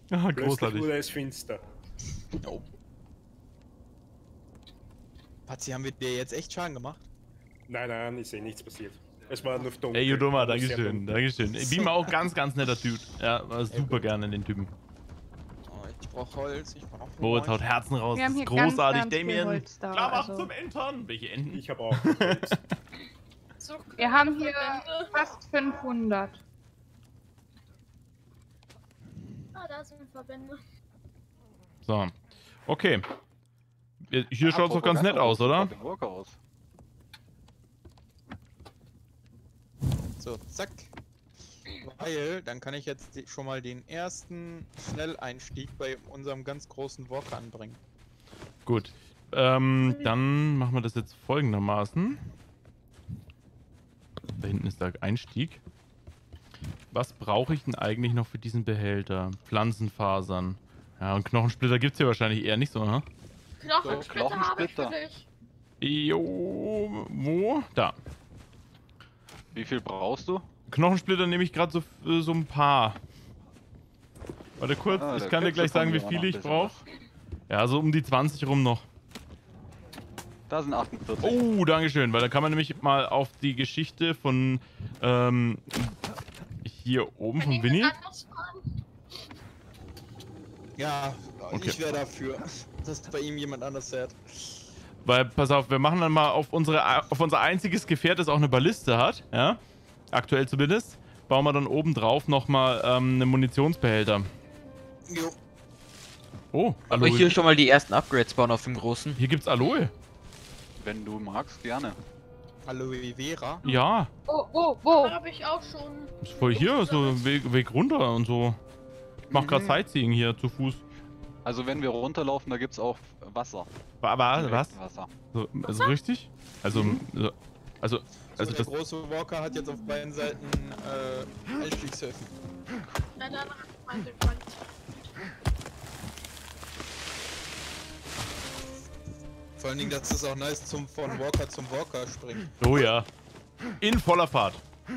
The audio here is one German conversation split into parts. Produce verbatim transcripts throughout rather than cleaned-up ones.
Ah, Plötzlich großartig. wurde es finster. Oh. Patzi, haben wir dir jetzt echt Schaden gemacht? Nein, nein, ich sehe nichts passiert. Es war nur dunkel. Ey, Judoma, aber sehr dankeschön, dunkel. dankeschön. Ich bin auch ganz, ganz netter Typ. Ja, war super gut. gerne den Typen. Oh, ich brauch Holz, ich brauch Moritz haut Holz. Herzen raus, Wir das haben ist hier ganz, großartig, ganz viel Damien. Holz da, Klar, mach also- zum Entern. Welche Enten? Ich habe auch Holz. So, Wir haben hier Verbände. fast fünfhundert. Ah, da sind Verbände. So, okay. Hier schaut es doch ganz nett aus, oder? Aus. So, zack. Weil, dann kann ich jetzt die- schon mal den ersten Schnelleinstieg bei unserem ganz großen Walker anbringen. Gut. Ähm, dann machen wir das jetzt folgendermaßen. Da hinten ist der Einstieg. Was brauche ich denn eigentlich noch für diesen Behälter? Pflanzenfasern. Ja, und Knochensplitter gibt es hier wahrscheinlich eher nicht so, ne? Knochensplitter habe ich für Knochensplitter. dich. Jo, wo? Da. Wie viel brauchst du? Knochensplitter nehme ich gerade so, äh, so ein paar. Warte kurz, Ah, ich da kann dir kriegst gleich du von sagen, wie mir auch noch viele ein ich bisschen brauche. Ja, so um die zwanzig rum noch. Da sind achtundvierzig. Oh, dankeschön, weil dann kann man nämlich mal auf die Geschichte von ähm, hier oben Kann von ich Winnie. mit anders fahren? Ja, Okay. ich wäre dafür, dass bei ihm jemand anders fährt. Weil, pass auf, wir machen dann mal auf unsere auf unser einziges Gefährt, das auch eine Balliste hat, ja, aktuell zumindest, bauen wir dann oben drauf nochmal ähm, einen Munitionsbehälter. Jo. Oh, Aber Aloe. hier schon mal die ersten Upgrades bauen auf dem großen. Hier gibt's Aloe. Wenn du magst, gerne. Aloe Vera. Ja, Wo, wo, wo? Habe ich auch schon. ist voll hier, so Weg, Weg runter und so. Ich mach grad Mhm. Sightseeing hier zu Fuß. Also wenn wir runterlaufen, da gibt's auch Wasser. Aber was? Wasser. So, also richtig? Also, so, also, So, also der das. große Walker hat jetzt auf beiden Seiten äh, Einstiegshilfen. Na, dann meinte ich mal. Vor allen Dingen, das ist auch nice zum von Walker zum Walker springen. Oh ja. In voller Fahrt.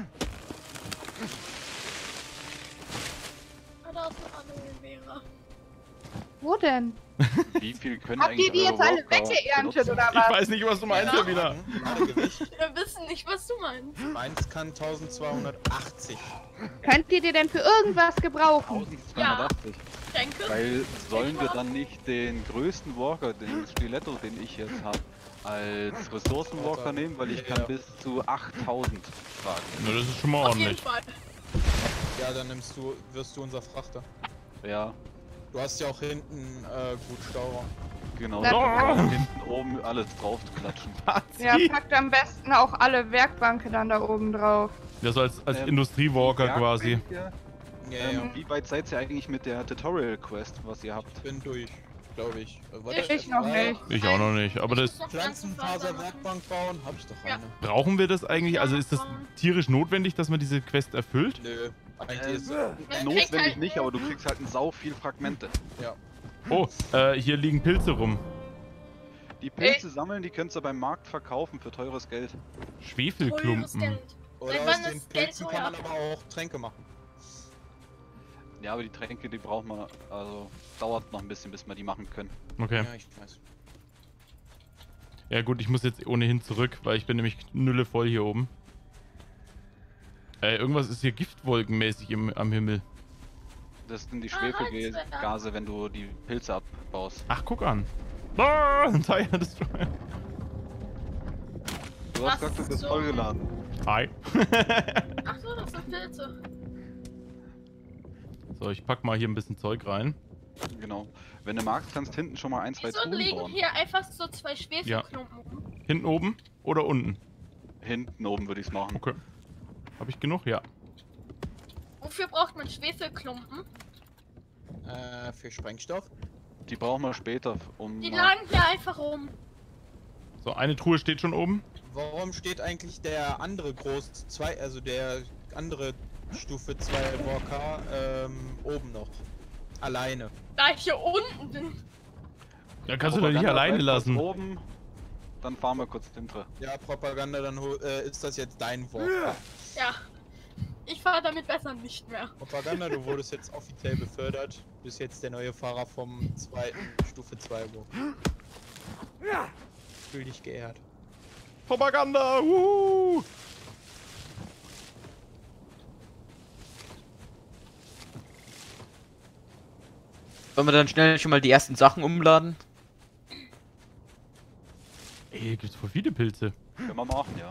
Ah, da ist eine Aloe Vera. Wo denn? Wie viel können Habt ihr eigentlich die jetzt eure alle Walker weggeerntet benutzen? oder Ich was? weiß nicht, was du meinst, Ja. ja wieder. Ladegewicht. Wir wissen nicht, was du meinst. Meins kann eintausendzweihundertachtzig. Könnt ihr die denn für irgendwas gebrauchen? eintausendzweihundertachtzig. Denke. Weil sollen wir dann nicht den größten Walker, den Stiletto, den ich jetzt habe, als Ressourcenwalker nehmen, weil ich kann Ja. bis zu achttausend tragen. Na, das ist schon mal Auf jeden ordentlich. Fall. Ja, dann nimmst du, wirst du unser Frachter. Ja, Du hast ja auch hinten äh, gut Stauraum. genau. Na, Da du- kann man hinten oben alles drauf klatschen. Ja, packt am besten auch alle Werkbanken dann da oben drauf. Ja, so als, als Ähm, Industriewalker quasi. Ja, Ja, ähm, wie weit seid ihr eigentlich mit der Tutorial-Quest, was ihr habt? ich bin durch, glaube ich. Äh, warte, Ich noch äh, nicht. Ich auch noch nicht. Aber das Ich muss noch Pflanzenfaser machen. Pflanzenfaser-Werkbank bauen, hab ich doch Ja. eine. brauchen wir das eigentlich? Also ist das tierisch notwendig, dass man diese Quest erfüllt? Nö, eigentlich Äh, ist Man kriegt Notwendig halt nicht, aber du kriegst halt ein sau viel Fragmente. ja. Oh, äh, hier liegen Pilze rum. Die Pilze sammeln, die könnt ihr beim Markt verkaufen für teures Geld. teures Schwefelklumpen. Geld. Oder Seit aus wann den ist Geld Pilzen kann man teuer? aber auch Tränke machen. Ja, aber die Tränke, die braucht man, also dauert noch ein bisschen, bis wir die machen können. Okay. Ja, ich weiß. Ja gut, ich muss jetzt ohnehin zurück, weil ich bin nämlich knülle voll hier oben. Äh, irgendwas ist hier giftwolkenmäßig im, am Himmel. Das sind die Ah, Schwefelgase, wenn du die Pilze abbaust. Ach, guck an. Ah, ein Tire Destroyer. Du Was hast gesagt, du bist zum- vollgeladen. Hi. Ach so, das sind Pilze. So, ich pack mal hier ein bisschen Zeug rein. Genau. Wenn du magst, kannst hinten schon mal ein, zwei Wieso Truhen liegen bauen. hier einfach so zwei Schwefelklumpen rum? Hinten oben oder unten? Hinten oben würde ich es machen. Okay. Habe ich genug? Ja. Wofür braucht man Schwefelklumpen? Äh, für Sprengstoff. Die brauchen wir später, um... Die mal- lagen hier einfach rum. So, eine Truhe steht schon oben. Warum steht eigentlich der andere Groß zwei, also der andere Stufe zwei Walker ähm, oben noch? Alleine. Da ich hier unten bin. Ja, kannst du doch nicht Propaganda alleine bleibt kurz lassen. Oben, dann fahren wir kurz hinter. Ja, Propaganda, dann hol- äh, ist das jetzt dein Walker. Ja. Ich fahre damit besser nicht mehr. Propaganda, du wurdest jetzt offiziell befördert. Du bist jetzt der neue Fahrer vom zweiten Stufe zwei Walk. Fühl dich geehrt. Propaganda! Wuhu! Wollen wir dann schnell schon mal die ersten Sachen umladen? Ey, hier gibt's voll viele Pilze. Können wir machen, ja.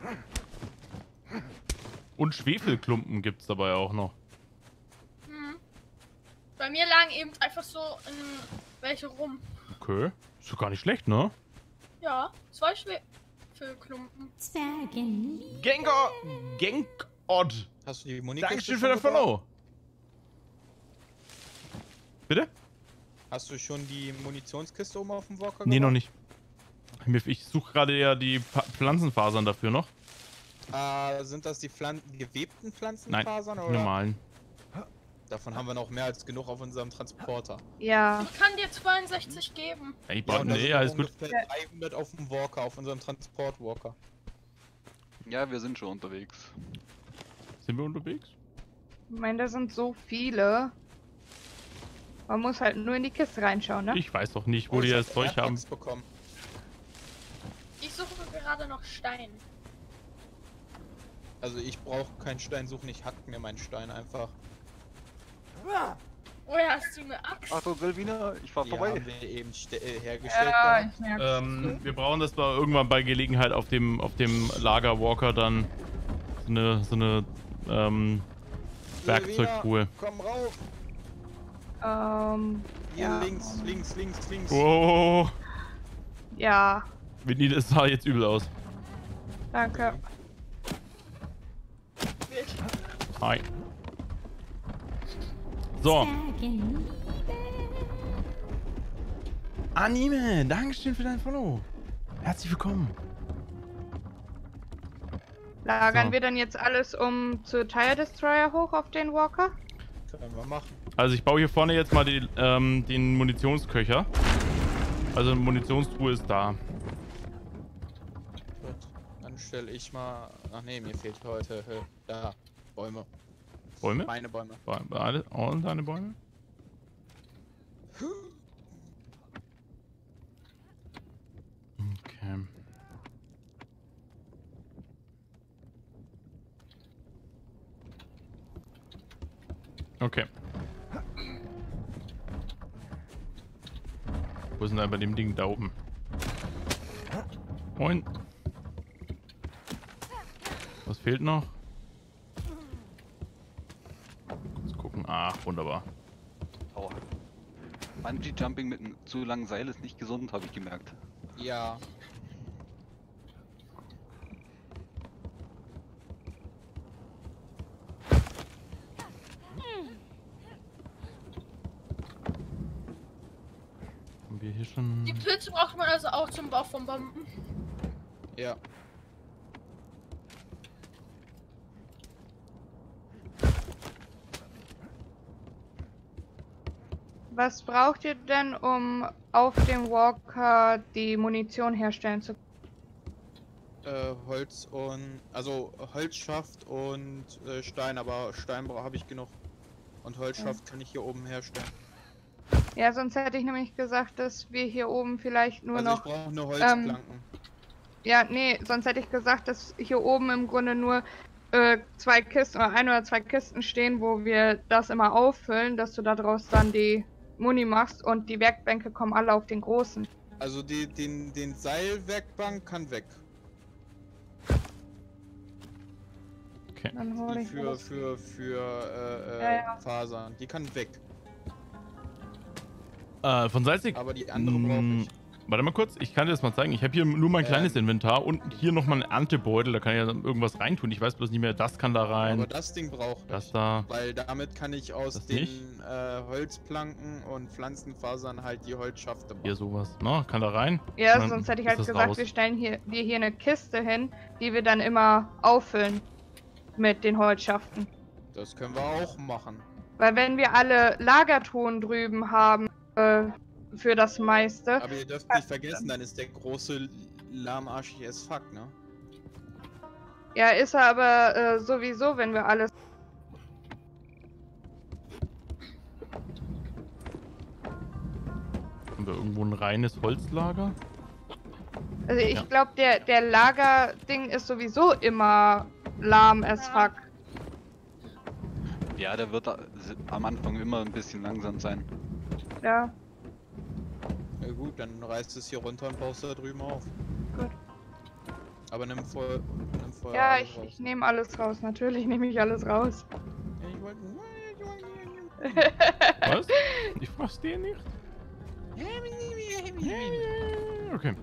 Und Schwefelklumpen gibt's dabei auch noch. Hm. Bei mir lagen eben einfach so ähm, welche rum. Okay. Ist doch gar nicht schlecht, ne? Ja, zwei Schwefelklumpen. Gengar! Genkod! Hast du die Munikiste Dankeschön schon für den gebaut? Follow! Bitte? Hast du schon die Munitionskiste oben auf dem Walker Nee, noch gebaut? nicht. Ich suche gerade ja die Pa- Pflanzenfasern dafür noch. Äh, sind das die Pflan gewebten Nein, Pflanzenfasern? die oder? normalen. Davon haben wir noch mehr als genug auf unserem Transporter. Ja. Ich kann dir zweiundsechzig geben. Ey, ich Ja, brauch, und da nee, sind alles noch gut. ungefähr dreihundert auf dem Walker, auf unserem Transport-Walker. Ja, wir sind schon unterwegs. Sind wir unterwegs? Ich meine, da sind so viele. Man muss halt nur in die Kiste reinschauen, ne? Ich weiß doch nicht, wo Oh, die ich das hab Zeug Airbox haben. bekommen. Ich suche gerade noch Stein. Also ich brauche keinen Stein suchen, ich hack mir meinen Stein einfach. Woher hast du eine Axt? Achtung, Silvina, ich fahr Die vorbei. haben wir eben ste- äh, hergestellt. Ja, gehabt. ich merke. Ähm, wir brauchen das mal irgendwann bei Gelegenheit auf dem auf dem Lagerwalker dann so eine so eine ähm, Werkzeugtruhe. Komm rauf! Ähm, Hier Ja. links, links, links, links. Oh, ja, Winnie, das sah jetzt übel aus. danke. Hi. So. Anime, Dankeschön für dein Follow. Herzlich willkommen. Lagern So. wir dann jetzt alles um zu Tire Destroyer hoch auf den Walker? Können wir machen. Also ich baue hier vorne jetzt mal die, ähm, den Munitionsköcher. Also eine Munitionstruhe ist da. Gut. Dann stelle ich mal. Ach nee, mir fehlt heute. Äh, da. Bäume. Bäume? Meine Bäume. Ba- Alle, all deine Bäume? Okay. Okay. Wo ist denn da bei dem Ding da oben? Moin. Was fehlt noch? Kurz gucken. Ach, wunderbar. Aua. Bungee Jumping mit einem zu langen Seil ist nicht gesund, habe ich gemerkt. Ja. Haben wir hier schon... Die Pilze braucht man also auch zum Bau von Bomben. Ja. Was braucht ihr denn, um auf dem Walker die Munition herstellen zu können? Äh, Holz und. Also Holzschaft und äh, Stein, aber Stein habe ich genug. Und Holzschaft kann ich hier oben herstellen. Ja, sonst hätte ich nämlich gesagt, dass wir hier oben vielleicht nur also noch... ich brauche nur Holzplanken. Ja, nee, sonst hätte ich gesagt, dass hier oben im Grunde nur äh, zwei Kisten oder ein oder zwei Kisten stehen, wo wir das immer auffüllen, dass du daraus dann die Muni machst und die Werkbänke kommen alle auf den großen. Also die, den, den Seilwerkbank kann weg. Okay. Dann hole Die ich für, das. für, für äh, äh, Ja, ja. Fasern. Die kann weg. Äh, von Salzig. Aber die andere brauche Mm, ich. Warte mal kurz, ich kann dir das mal zeigen. Ich habe hier nur mein Ähm. kleines Inventar und hier nochmal einen Erntebeutel. Da kann ich ja dann irgendwas reintun. Ich weiß bloß nicht mehr, das kann da rein. Aber das Ding braucht Das ich. da. Weil damit kann ich aus Das den nicht? äh, Holzplanken und Pflanzenfasern halt die Holzschafte machen. Hier sowas. Ne? Kann da rein. Ja, Und dann sonst hätte ich ist halt das gesagt, raus. wir stellen hier, dir hier eine Kiste hin, die wir dann immer auffüllen mit den Holzschaften. Das können wir auch machen. Weil wenn wir alle Lagertruhen drüben haben, äh, für das meiste, Aber ihr dürft nicht vergessen, dann ist der große lahmarschig as fuck, ne? ja, ist er aber äh, sowieso, wenn wir alles Haben wir irgendwo ein reines Holzlager? Also ich Ja. glaube, der, der Lagerding ist sowieso immer lahm as Ja. fuck. Ja, der wird a- am Anfang immer ein bisschen langsam sein. Ja, Ja gut, dann reißt es hier runter und baust da drüben auf. Gut. Aber nimm voll. Nimm voll ja, alles ich, raus. ich nehme alles raus. Natürlich nehme ich alles raus. Ja, ich wollte. Was? Ich verstehe nicht. Okay.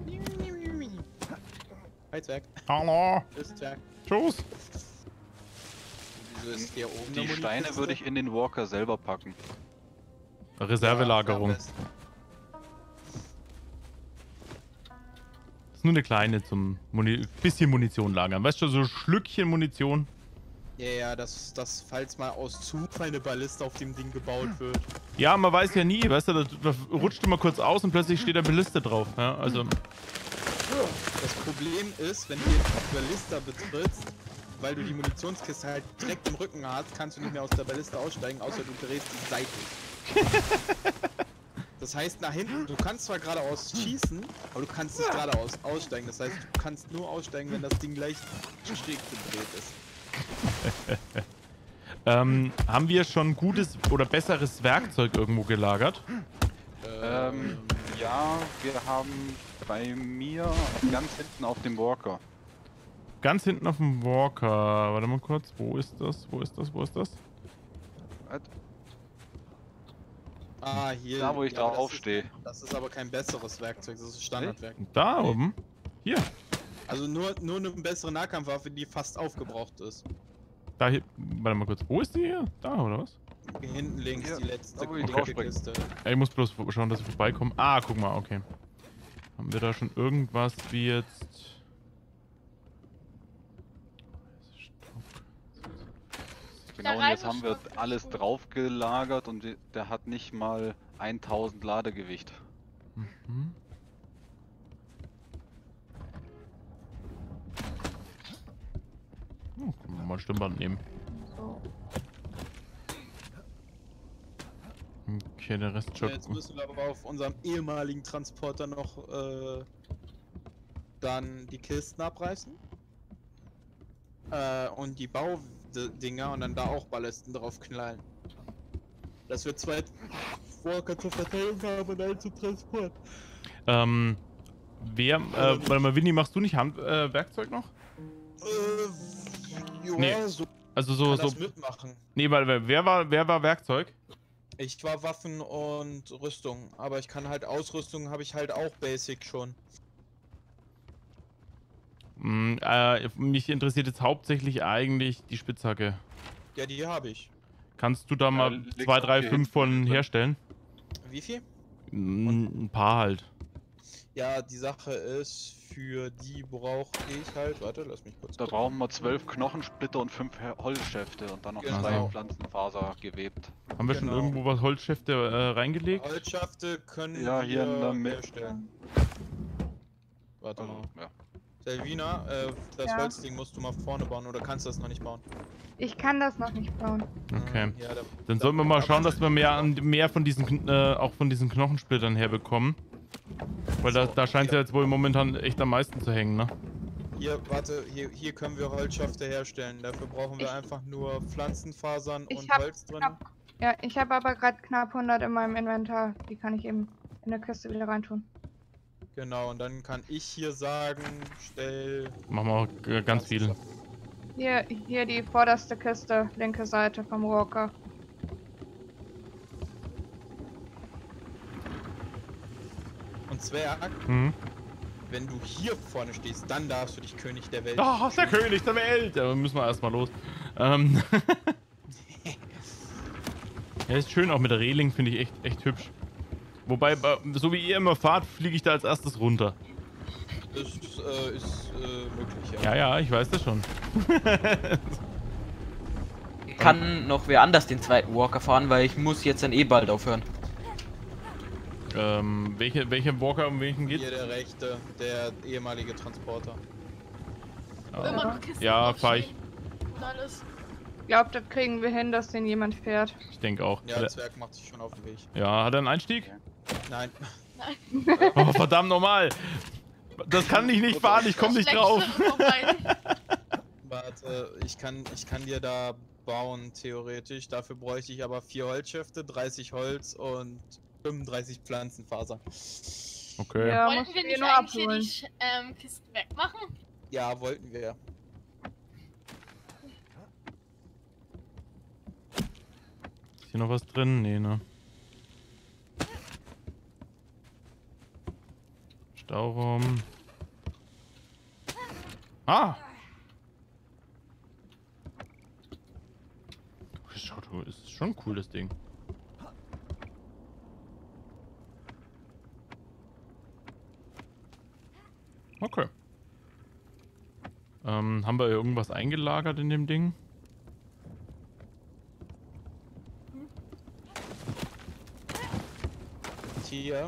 Hi Zwerg. Hallo. Tschüss Zwerg. Tschüss. Wieso ist hier oben Die eine Steine Munikiste? würde ich in den Walker selber packen. Reservelagerung. Ja, am besten. Das ist nur eine kleine zum Muni bisschen Munition lagern. Weißt du, so ein Schlückchen Munition. Ja, ja, dass, dass falls mal aus Zufall eine Balliste auf dem Ding gebaut wird. Ja, man weiß ja nie, weißt du, da, da rutscht du mal kurz aus und plötzlich steht da Balliste drauf. Ja, also, Das Problem ist, wenn du jetzt die Ballista betrittst, weil du die Munitionskiste halt direkt im Rücken hast, kannst du nicht mehr aus der Ballista aussteigen, außer du drehst die seitlich. Das heißt, nach hinten, du kannst zwar geradeaus schießen, aber du kannst nicht geradeaus aussteigen. Das heißt, du kannst nur aussteigen, wenn das Ding leicht schräg gedreht ist. ähm, haben wir schon gutes oder besseres Werkzeug irgendwo gelagert? Ähm, ja, wir haben bei mir ganz hinten auf dem Walker. Ganz hinten auf dem Walker. Warte mal kurz. Wo ist das? Wo ist das? Wo ist das? Ah, hier. Da, wo ich ja, aber drauf das ist- stehe. Das ist aber kein besseres Werkzeug, das ist Standardwerk. Da oben? Hier. Also nur, nur eine bessere Nahkampfwaffe, die fast aufgebraucht ist. Da hier. Warte mal kurz. Wo ist die hier? Da, oder was? Hier hinten links, Hier, die letzte da, wo ich dicke draufspringe. Kiste. Ja, ich muss bloß schauen, dass ich vorbeikomme. Ah, guck mal, okay. Haben wir da schon irgendwas wie jetzt... Genau, und Der jetzt haben wir Reisestoff ist alles gut. drauf gelagert und die- der hat nicht mal tausend Ladegewicht. Mhm. Oh, können wir mal ein Stimmband nehmen. So. Okay, der Rest Ja, schaut jetzt gut. müssen wir aber auf unserem ehemaligen Transporter noch äh, dann die Kisten abreißen. Äh, und die Baudinger und dann da auch Ballisten drauf knallen. Dass wir zwei Walker zur Verteilung haben und einen zum Transport. Ähm, wer, äh, warte mal, Winnie, machst du nicht Handwerkzeug äh, Werkzeug noch? Äh, ja, Nee, so Also kann so, das so, mitmachen. nee, weil, wer- wer war, wer war Werkzeug? Ich war Waffen und Rüstung, aber ich kann halt Ausrüstung habe ich halt auch Basic schon. Hm, äh, mich interessiert jetzt hauptsächlich eigentlich die Spitzhacke. Ja, die habe ich. Kannst du da mal liegt's zwei, auch drei, hier fünf hinten von drin. herstellen? Wie viel? Hm, Ein paar halt. Ja, die Sache ist, für die brauche ich halt, warte, lass mich kurz Da gucken. brauchen wir zwölf Knochensplitter und fünf He- Holzschäfte und dann noch Genau. zwei Pflanzenfaser gewebt. Haben wir schon Genau. irgendwo was Holzschäfte äh, reingelegt? Holzschafte können Ja, hier in wir der Mitte. herstellen. Warte Also, mal. ja. Selvina, äh, das Ja. Holzding musst du mal vorne bauen oder kannst du das noch nicht bauen? Ich kann das noch nicht bauen. Okay. Ja, da, Dann sollten wir mal schauen, dass wir mehr, an- mehr von diesen, Kn- äh, auch von diesen Knochensplittern herbekommen. Weil da, So, da scheint es ja hier. jetzt wohl momentan echt am meisten zu hängen, ne? Hier, warte, hier, hier können wir Holzschafte herstellen. Dafür brauchen wir Ich- einfach nur Pflanzenfasern Ich und hab Holz drin. knapp- Ja, ich habe aber gerade knapp hundert in meinem Inventar. Die kann ich eben in der Kiste wieder reintun. Genau, und dann kann ich hier sagen, stell... Machen wir auch äh, ganz viel. Hier, hier die vorderste Kiste, linke Seite vom Walker. Und Zwerg, Mhm. wenn du hier vorne stehst, dann darfst du dich König der Welt. Oh, der König der Welt! Ja, müssen wir erstmal los. Ähm. Ja, ist schön auch mit der Reling, finde ich echt, echt hübsch. Wobei, bei- so wie ihr immer fahrt, fliege ich da als erstes runter. Das äh, ist äh, möglich, ja. Ja, ja, ich weiß das schon. Kann noch wer anders den zweiten Walker fahren, weil ich muss jetzt dann eh bald aufhören. Ähm, welche, welcher Walker um welchen geht's? Hier der rechte, der ehemalige Transporter. Wo immer noch Kisten Ja, draufstehen fahr ich. Und alles. Ich glaube, das kriegen wir hin, dass den jemand fährt. Ich denke auch. Ja, Hat der er, Zwerg macht sich schon auf den Weg. ja, hat er einen Einstieg? Nein. Oh, verdammt nochmal. Das kann ich nicht fahren, ich komme nicht drauf. Warte, ich kann, ich kann dir da bauen, theoretisch. Dafür bräuchte ich aber vier Holzschäfte, dreißig Holz und fünfunddreißig Pflanzenfaser. Okay. Ja, Wollten musst wir du nicht nur eigentlich hier abholen. die ähm, Kisten wegmachen? Ja, wollten wir. Ist hier noch was drin? Nee, ne? Stauraum. Ah! Schaut, ist schon cool, das Ding. Okay. Ähm, haben wir irgendwas eingelagert in dem Ding? Hier.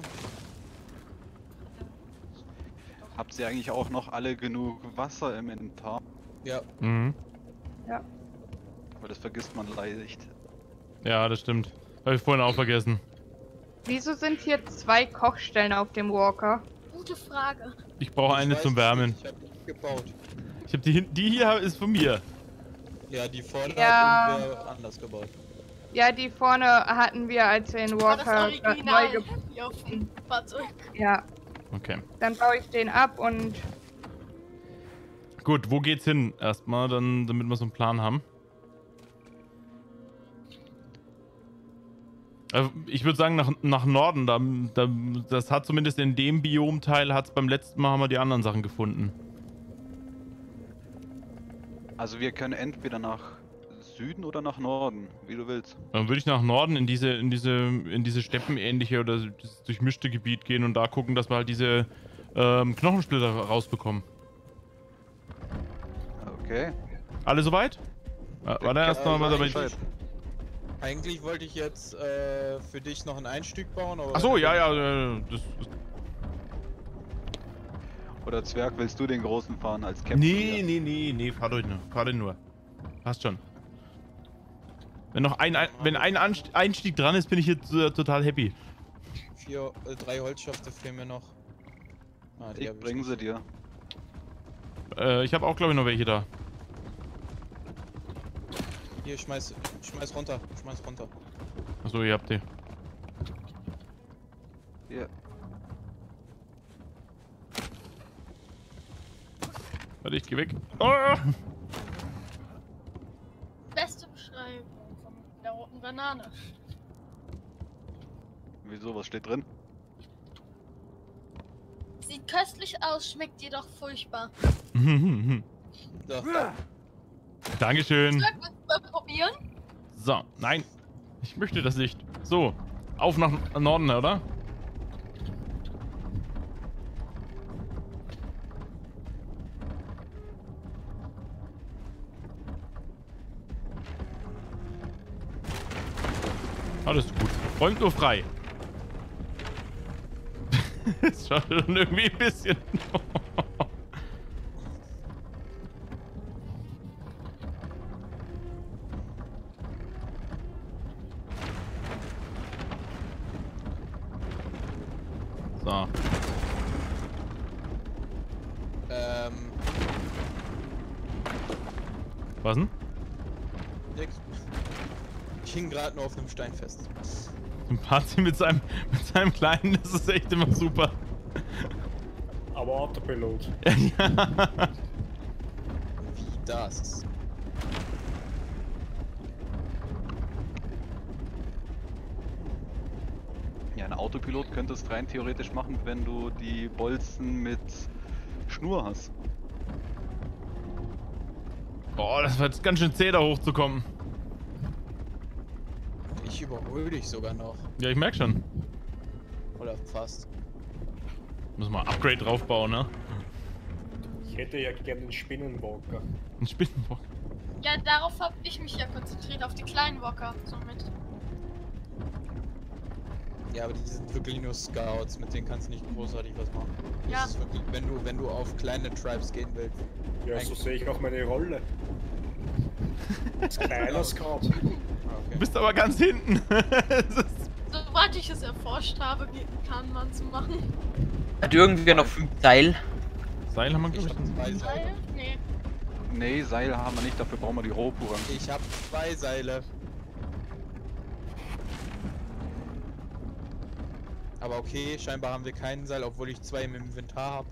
Habt ihr eigentlich auch noch alle genug Wasser im Inventar? Ja. Mhm. Weil das vergisst man leicht. Ja, das stimmt. Habe ich vorhin auch vergessen. Wieso sind hier zwei Kochstellen auf dem Walker? Gute Frage. Ich brauche Ich eine weiß zum es Wärmen. nicht, Ich hab die gebaut. Ich habe die hin- die hier ist von mir. Ja, die vorne Ja. hat irgendwer anders gebaut. Ja, die vorne hatten wir, als wir den War das Walker grad neu Original ge... hier auf dem Fahrzeug? Ja, Okay. dann baue ich den ab und Gut, wo geht's hin erstmal, dann, damit wir so einen Plan haben? Also ich würde sagen nach, nach Norden, da, da, das hat zumindest in dem Biomteil, hat's beim letzten Mal haben wir die anderen Sachen gefunden. Also wir können entweder nach Süden oder nach Norden, wie du willst. Dann würde ich nach Norden in diese, in diese, in diese steppenähnliche oder das durchmischte Gebiet gehen und da gucken, dass wir halt diese ähm, Knochensplitter rausbekommen. Okay. Alle soweit? Äh, Warte erst mal, was aber ich... Bescheid. Eigentlich wollte ich jetzt äh, für dich noch ein Einstück bauen, aber... Achso, ja, ja, äh, das, das Oder Zwerg, willst du den großen fahren als Captain? Nee, hier? nee, nee, nee, fahr durch nur. Fahr den nur. Passt schon. Wenn noch ein, ein wenn ein Anst- Einstieg dran ist, bin ich jetzt äh, total happy. Vier, äh, drei Holzschafte fehlen mir noch. Ah, die Ich hab bring nicht. sie dir. Äh, ich habe auch, glaube ich, noch welche da. Hier, schmeiß, schmeiß runter, schmeiß runter. Achso, ihr habt die. Hier. Warte, ich geh weg. Oh! Beste Beschreibung von der roten Banane. Wieso, was steht drin? Sieht köstlich aus, schmeckt jedoch furchtbar. So, Dankeschön. Willst du mal probieren? So, nein. Ich möchte das nicht. So, auf nach Norden, oder? Alles gut. Räumt nur frei. Ist schon irgendwie ein bisschen. So. ähm, Was denn? nix. Ich hing gerade nur auf einem Stein fest. Ein Party mit seinem, mit seinem Kleinen, das ist echt immer super. Aber Autopilot. Ja. Wie das? Ja, ein Autopilot könntest rein theoretisch machen, wenn du die Bolzen mit Schnur hast. Boah, das war jetzt ganz schön zäh, da hochzukommen. Ich überhole dich sogar noch. Ja, ich merk schon. Oder fast. Müssen wir Upgrade draufbauen, ne? Ich hätte ja gerne den Spinnenwalker. Ein Spinnenbock. Ja, darauf habe ich mich ja konzentriert, auf die kleinen Walker. Somit. Ja, aber die sind wirklich nur Scouts, mit denen kannst du nicht großartig was machen. Das Ja. ist wirklich, wenn du, wenn du auf kleine Tribes gehen willst. Ja, so sehe ich auch meine Rolle. Das ist kleiner Skat. Du bist aber ganz hinten. Das ist Soweit ich es erforscht habe, wie kann man es machen? Hat irgendwer noch fünf Seil? Seil haben wir, Ich glaube hab ich. zwei Seil? Seile. Nee. Nee, Seil haben wir nicht, dafür brauchen wir die Rohpuren. Ich hab zwei Seile. Aber okay, scheinbar haben wir keinen Seil, obwohl ich zwei im Inventar habe.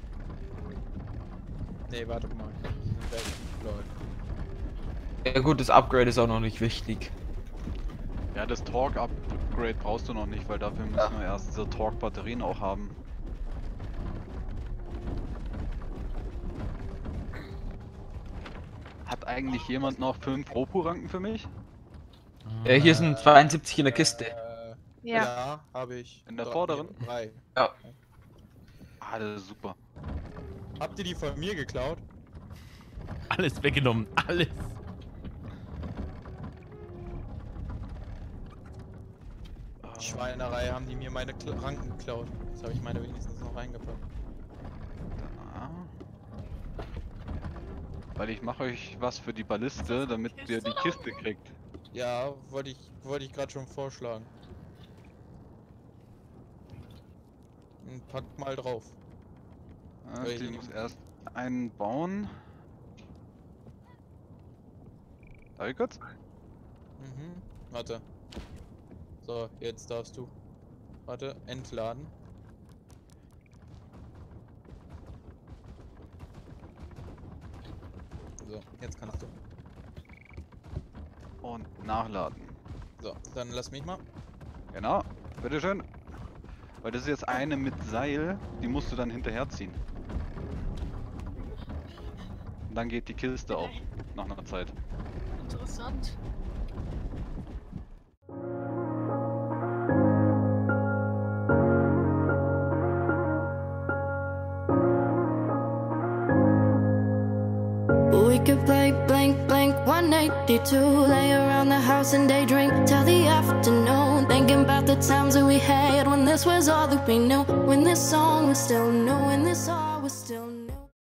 Nee, warte mal. Lol. Ja gut, das Upgrade ist auch noch nicht wichtig. Ja, das Torque-Upgrade brauchst du noch nicht, weil dafür müssen Ja. wir erst diese Torque-Batterien auch haben. Hat eigentlich jemand noch fünf Rohpuranken für mich? Ja, hier sind zweiundsiebzig in der Kiste. Äh, Ja. ja, habe ich. In der Drei- vorderen? Drei. Ja. Ah, das ist super. Habt ihr die von mir geklaut? Alles weggenommen. Alles. Schweinerei, haben die mir meine Kla Ranken geklaut. Jetzt habe ich meine wenigstens noch reingepackt. Da. Weil ich mache euch was für die Balliste, damit ihr die Kiste kriegt. Ja, wollte ich, wollte ich gerade schon vorschlagen. Und pack mal drauf. Ja, Weil die ich- muss erst einen bauen. Darf ich kurz? Mhm. Warte. So, jetzt darfst du. Warte, entladen. So, jetzt kannst du. Und nachladen. So, dann lass mich mal. Genau, bitteschön. Weil das ist jetzt eine mit Seil, die musst du dann hinterherziehen. Und dann geht die Kiste auf, nach einer Zeit. Interessant. We could play blank, blank, one eighty-two. Lay around the house and daydream till the afternoon. Thinking about the times that we had when this was all that we knew. When this song was still new, when this all was still new.